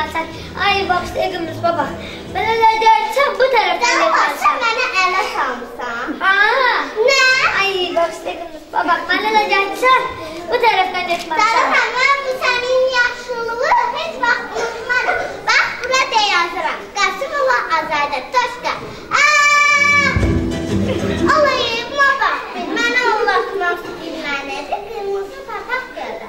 getməlisən. Ay, bax, Egimiz, baba. Mən elə deyəcəm, bu tərəfdən getməlisən. Sən mənə ələ salmışsan. Nə? Ay, bax, Egimiz, baba. Mən elə deyəcəm, bu tərəfdən getməlisən. Mən bu sənin yaxşılığı heç vaxt unutmadım. Bax, burada yazıram. Qasımova Azadə, Toşqa. Alayıma bax, mənə anlatmaq bilməlidir. Qırmızı papaq gəldi.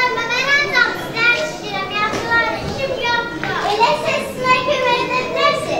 Elə sesine kömək edə bilərsin.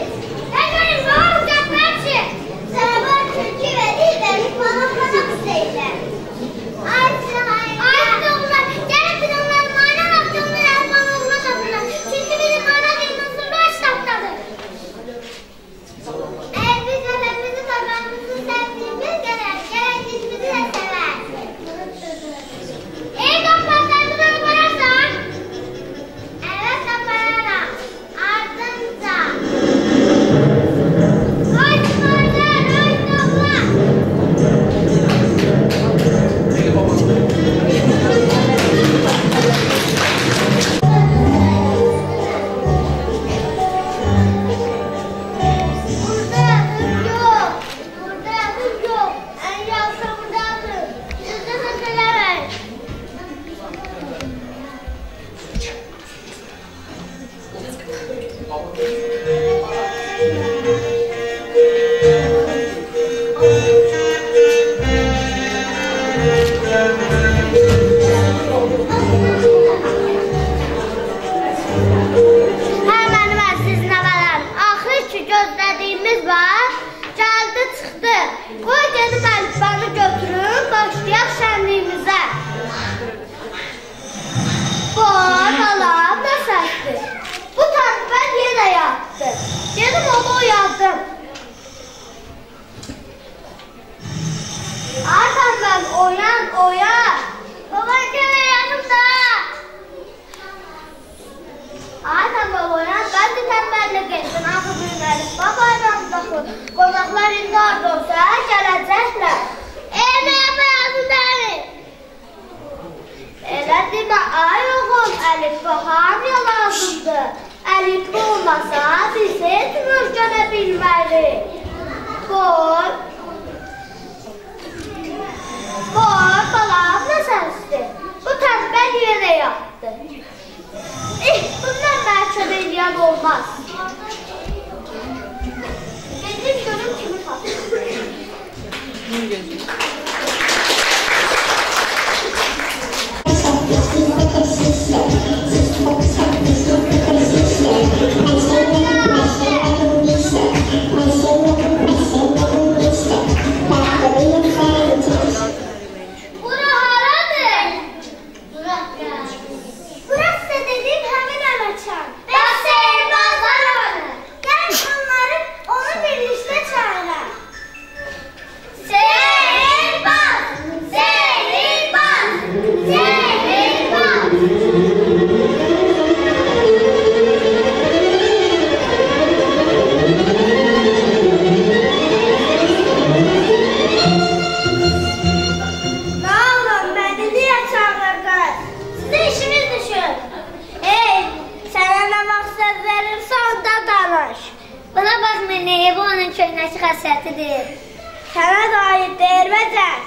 Sənə da aiddir vəcər.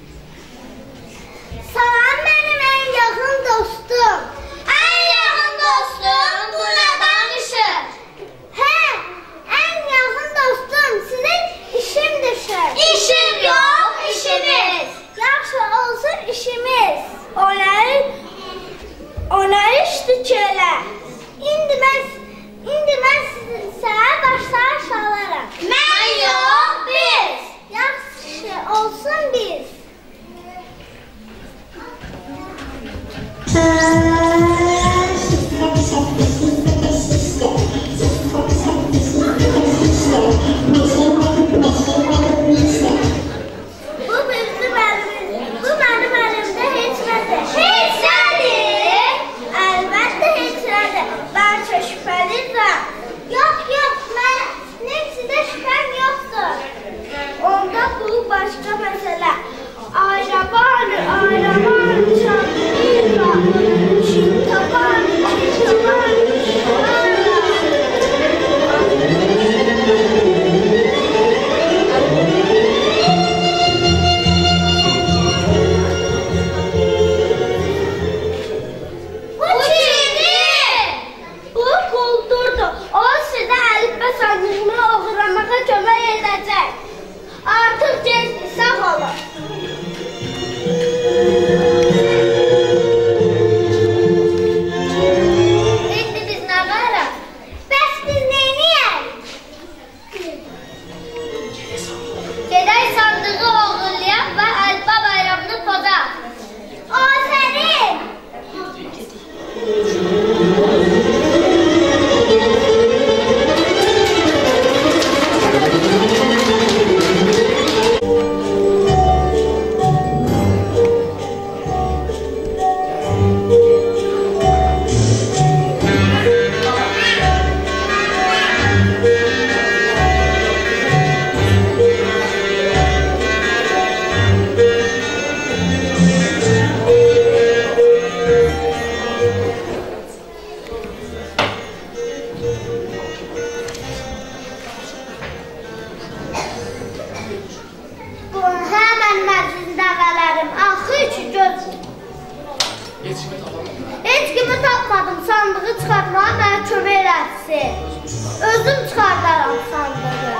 Salam mənim ən yaxın dostum. Ən yaxın dostum buna danışır. Hə, ən yaxın dostum sizin işim düşür. İşim yox, işimiz. Yaxşı olsun işimiz. Ona işdir ki elə. İndi mən sənə başlar şalaram. Mən yox, biz. Yaxşı olsun biz. Bu mənim əlimdə heç nədir. Heç nədir? Əlbəttə heç nədir. Bəlkə şübhəliyəm. Yox, mənim sizə şübhəm yoxdur. Onda bu başqa məsələ. Ayrabanı, çanlıyla, çintabanı, Bu kimdir? Bu quldurdur. O sizə əlifbə sandığını oxuramağa kömək edəcək. Artıq gecdir, sağ olun. İndi biz nə qaraq? Bəs biz neyniyək? Gedək sandığı oğurlayaq və əlifbə bayramını pozaq. Afərin! Heç kimi tapmadım, sandığı çıxartmağa mənə kömək eləsin. Özüm çıxardaram sandığı.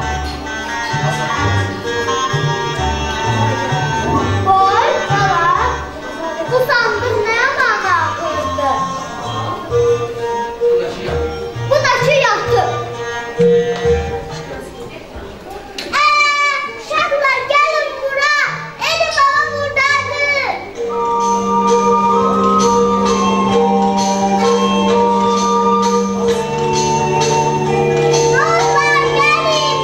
Boy, bala, bu sandıq nəyə mənaqlıdır? Bu da ki yatır. Uşaqlar gəlin bura, Eli baba buradadır. Dostlar gəlin.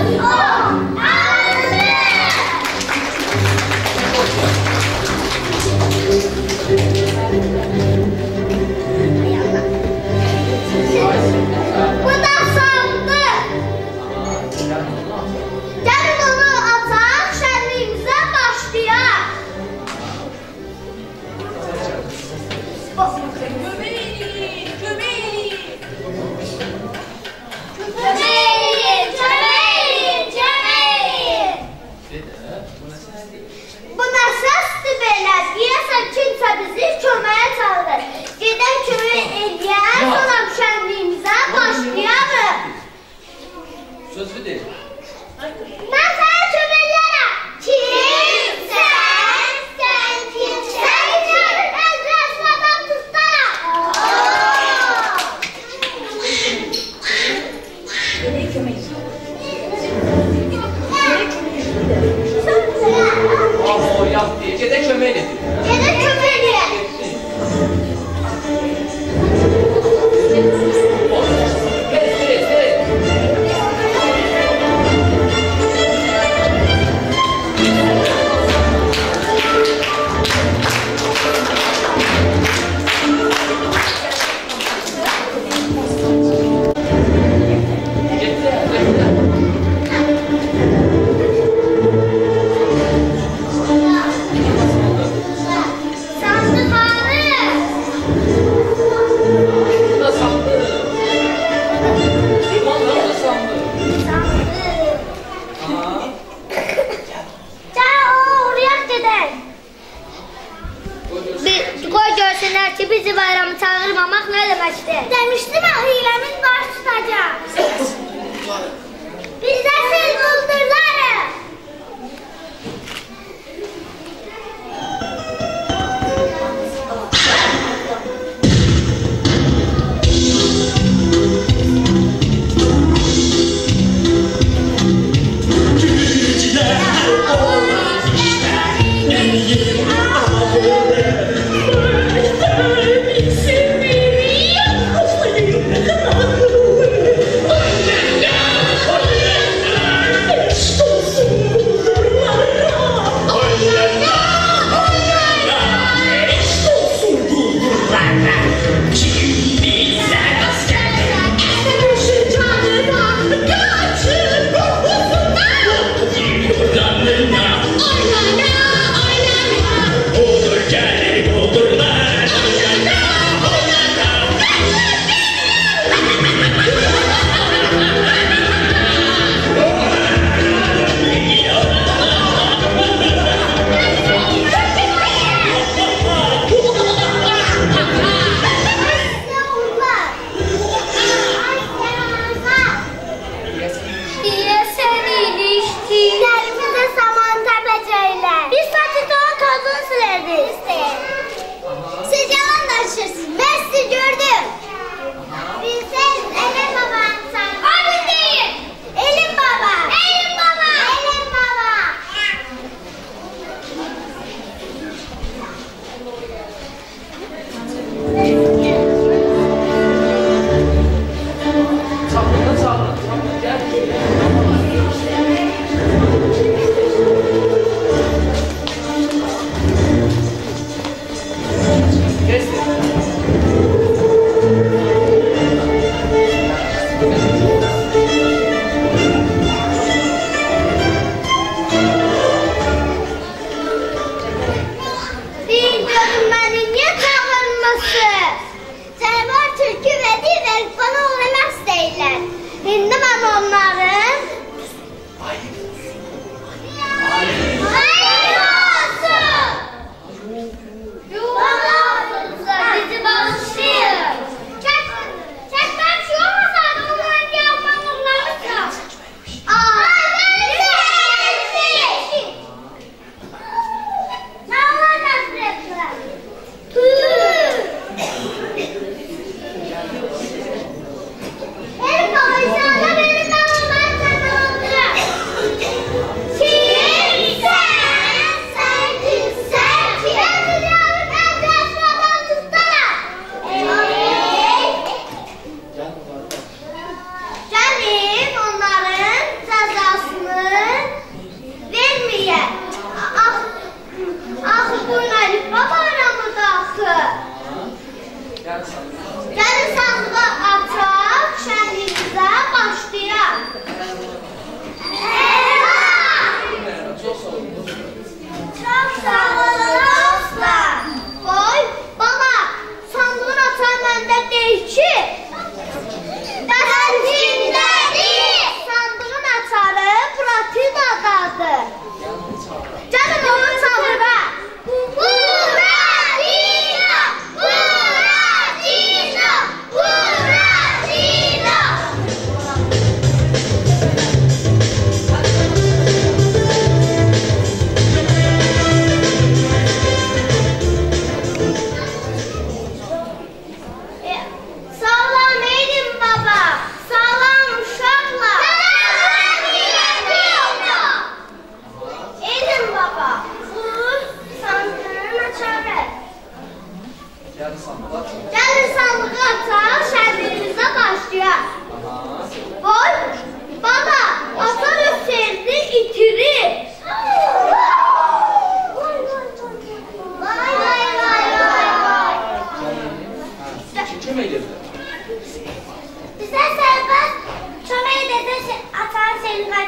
Bu da sandı. Gelin onu ataq, şənliyimizə başlayaq. Bu nə səsdir belə? Deyəsən kimsə bizi köməyə çağırır. Gedək kömək eləyək, sonra şənliyimizə başlayaq. Sözlü deyil. Mən sənə kömək eləyərəm. Kimsən? Sən kimsən? Səni çağırır, əzrəsli adam tutaraq. O yap diye. Gedək kömək edin. Gedək kömək eləyək. Sandık abi. Bu da sandı. Vallahi bu da sandı. Sandık. Aha. Gel oraya gidelim. Qoy görsünlər ki, bizi bayramı çağırmamaq nə deməkdir? Demiştim ya hilemiz baş tutacak. Bizde siz buldurlarım. Siz yalan danışırsınız. Ben sizi gördüm. Siz Elin babanın sanırım. Abi değil. Elin baba. Elin baba. Elin baba. Çapında çağırın. Çapında gel. Kestin.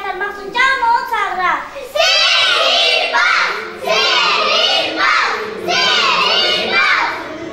qaytarmaq üçün canım onu çağırar. Sihirbaz! Sihirbaz! Sihirbaz!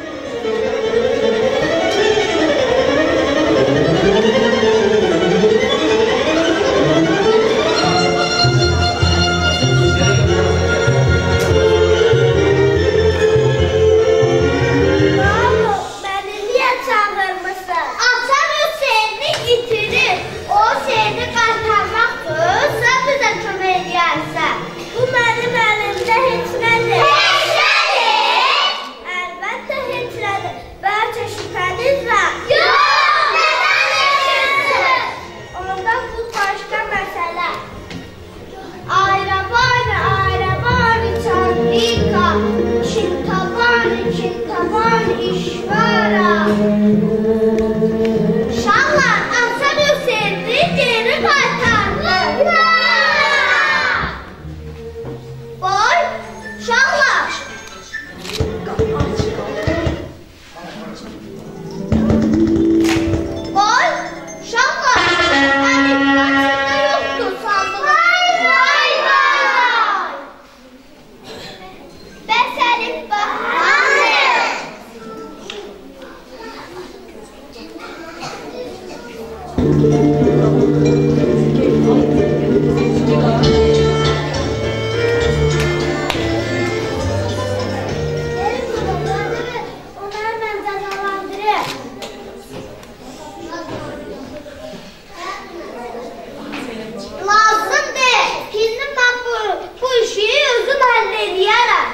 Məni niyə çağırmışsın? Atan o seni itirir. O seni qaytarmaq üçün sən bizə kömək edərsən. Bu mənim əlimdə heç nədir. Heç nədir? Əlbəttə heç nədir. Bəlkə şübhəniz var. Yox, nədən edirsən? Onda bu başqa məsələ. Ayrabani, ayrabani, çandika, çintabani, işvara. Uşaqlar, Atan o seni geri qaytardı. Boy, uşaqlar. Boy, uşaqlar. Mənim başımda yoxdur sandığım. Vay, vay. Bəs Əlif bax. Hayır. Onları mən cəzalandırır. Lazım deyil. Şimdi mən bu işi özüm həll edərəm.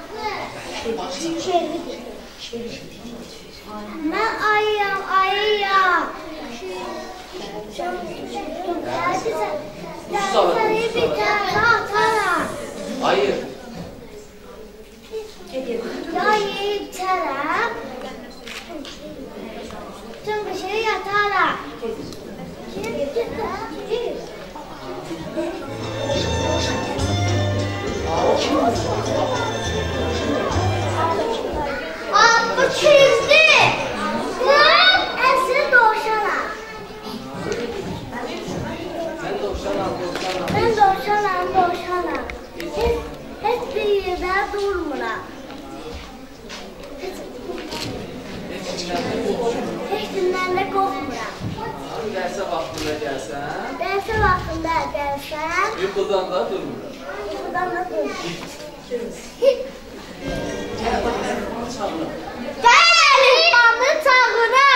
Mən ayıyam, ayıyam. Səni bir tane atarım. Hayır. Ya yiyip içərəm. Tüm bir şey yatarım. Bu kimdir? Mən əsl dovşanam. Sen dovşan al. Mən dovşanam. Heç bir yerdə durmuram. Heç kimdən də qorxmuram. Derse vaktinde gelsen, Dərsə vaxtında gəlsəm, yuxudan da durmuram. buradan da durmuram. Gel bak ben onu çağırırım. Gəl Əlif banı çağırır.